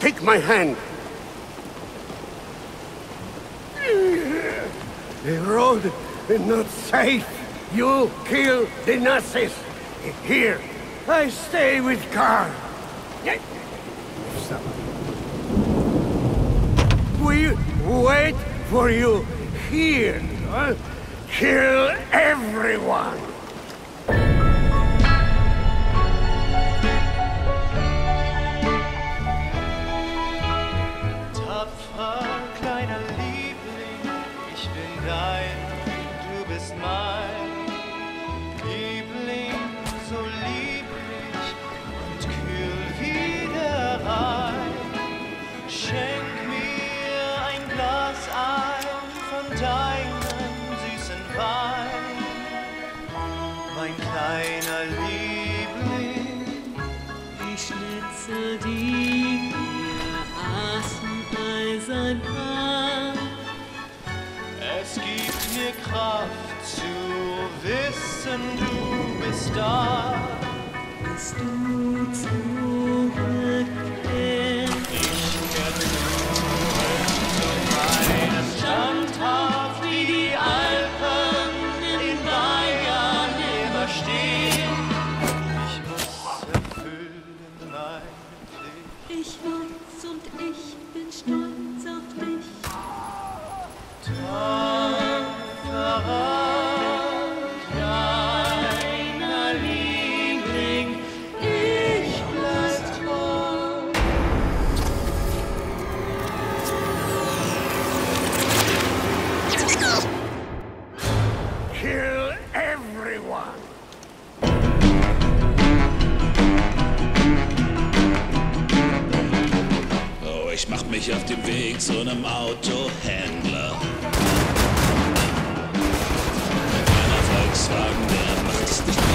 take my hand. The road is not safe. You kill the Nazis. Here, I stay with Karl. We wait for you here. Huh? Kill everyone. Tapfer, kleiner Liebling, ich bin dein, du bist mein. Liebling, so lieblich und kühl wie der Rhein. Schenk mir ein Glas ein von deinem süßen Wein. Mein kleiner Liebling, die Schnitzel, die wir aßen, eisern hart. es gibt mir Kraft zu wissen, du bist da. Bist du zurückkehrt? Ich kehr zurück zu meinem standhaft wie die Alpen in Bayern immer stehen. Ich muss erfüllen meine Pflicht. Ich weiß und ich bin stolz auf dich. Kleiner Liebling, ich bleib treu. Kill everyone. Oh, ich mach mich auf den Weg zu einem Autohändler. Ein kleiner Volkswagen, der macht es nicht